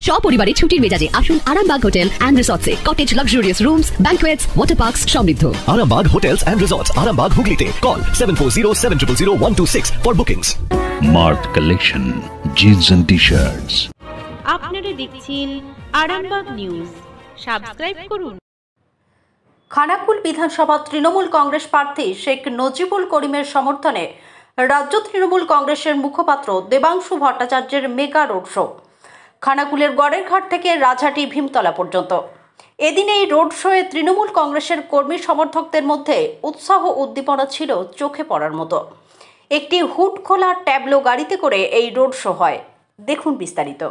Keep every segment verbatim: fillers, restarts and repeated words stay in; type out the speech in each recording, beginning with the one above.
সপরিবারে ছুটির মেজাজে আসুন আরামবাগ হোটেল এন্ড রিসর্টসে। Cottage luxurious rooms, banquets, water parks সমৃদ্ধ। Arambag Hotels and Resorts, Arambag Hooghly. Call seven four zero seven zero zero one two six for bookings. Mart Collection, jeans and t-shirts. আপনারা দেখছেন Arambagh news, subscribe করুন। খানাকুল বিধানসভা তৃণমূল কংগ্রেস প্রার্থী শেখ নজিবুল করিমের সমর্থনে রাজ্য তৃণমূল কংগ্রেসের মুখপাত্র দেবাংশু ভট্টাচার্যের মেগা রোড শো। খানাকুলের গড়ের ঘাট থেকে রাজহাটি ভীমতলা পর্যন্ত এদিন এই রোড শোয়ে তৃণমূল কংগ্রেসের কর্মী সমর্থকদের মধ্যে উৎসাহ উদ্দীপনা ছিল চোখে পড়ার মতো। একটি হুড খোলা ট্যাবলো গাড়িতে করে এই রোড শো হয়। দেখুন বিস্তারিত।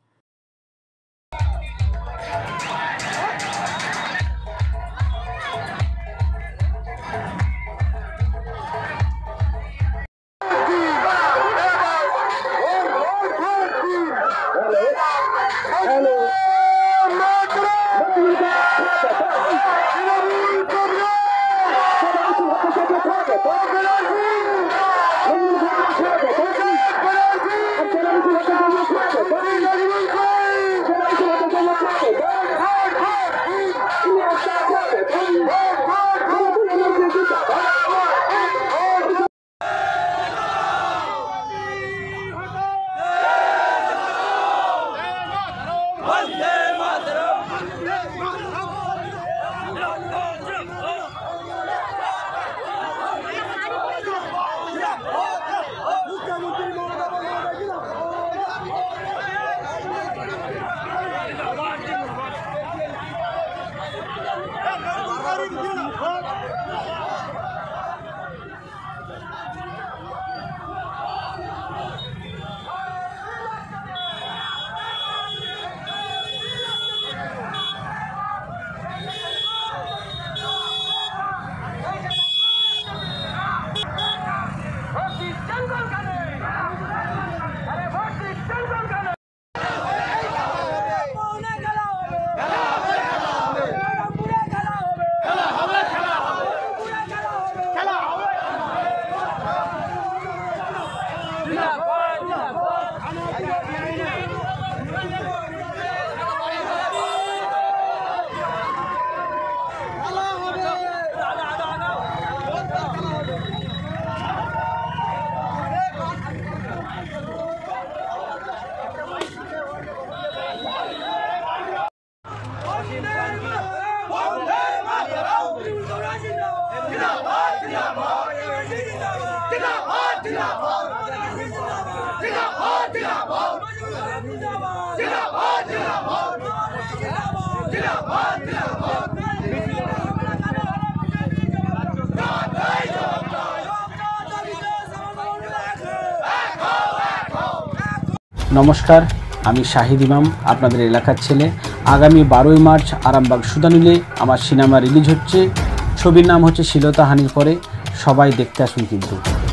নমস্কার, আমি শাহিদ ইমাম, আপনাদের এলাকার ছেলে। আগামী বারোই মার্চ আরামবাগ সুদানুলে আমার সিনেমা রিলিজ হচ্ছে। ছবির নাম হচ্ছে শ্লীলতা হানির পরে। সবাই দেখতে আসুন কিন্তু।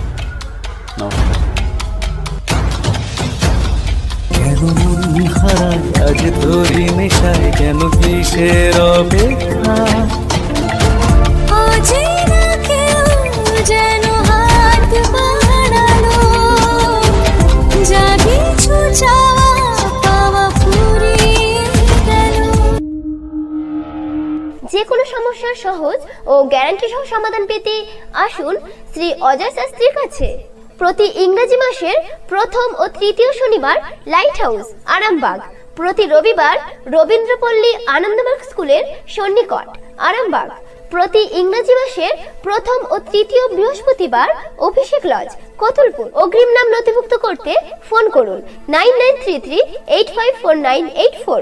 যে কোনো সমস্যার সহজ ও গ্যারান্টি সহ সমাধান পেতে আসুন শ্রী অজয় শাস্ত্রীর কাছে। প্রতি ইংরেজি মাসের প্রথম ও তৃতীয় শনিবার লাইট হাউস আরামবাগ, প্রতি রবিবার রবীন্দ্রপল্লী আনন্দমার্গ স্কুলের সন্নিকট আরামবাগ, প্রতি ইংরেজি মাসের প্রথম ও তৃতীয় বৃহস্পতিবার অভিষেক লজ কতুলপুর। অগ্রিম নাম নথিভুক্ত করতে ফোন করুন nine nine three three eight five four nine eight four.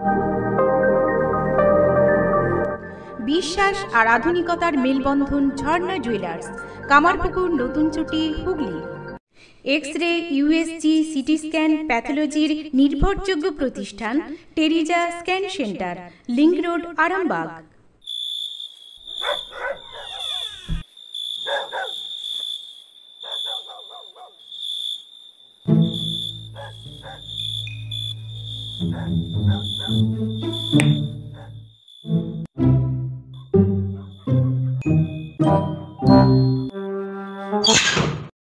বিশ্বাস আর আধুনিকতার মেলবন্ধন ঝর্ণা জুয়েলার্স, কামারপুকুর, নতুন চুটি, Hooghly. X ray, USG, CT scan, প্যাথোলজির নির্ভরযোগ্য প্রতিষ্ঠান Teresa scan centre, link road, Arambag.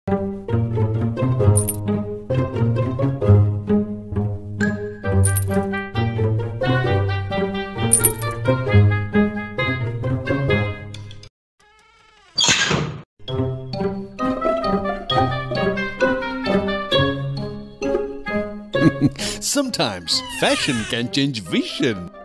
Thank you. Sometimes fashion can change vision.